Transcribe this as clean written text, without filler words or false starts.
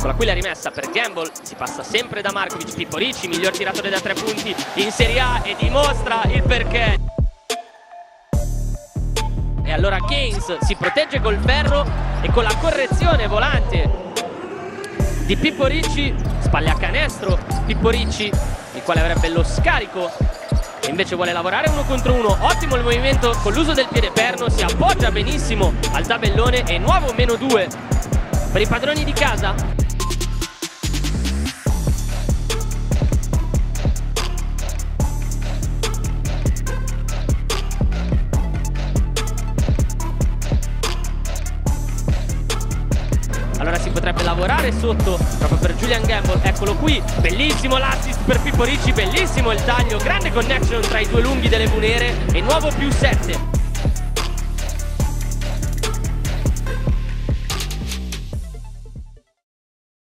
Eccola qui la rimessa per Gamble, si passa sempre da Markovic. Pippo Ricci, miglior tiratore da 3 punti in Serie A, e dimostra il perché. E allora Gaines si protegge col ferro e con la correzione volante di Pippo Ricci spalla a canestro. Pippo Ricci, il quale avrebbe lo scarico e invece vuole lavorare 1 contro 1. Ottimo il movimento con l'uso del piede perno, si appoggia benissimo al tabellone e nuovo -2 per i padroni di casa. Allora si potrebbe lavorare sotto proprio per Julian Gamble. Eccolo qui, bellissimo l'assist per Pippo Ricci, bellissimo il taglio, grande connection tra i due lunghi delle Venere e nuovo +7.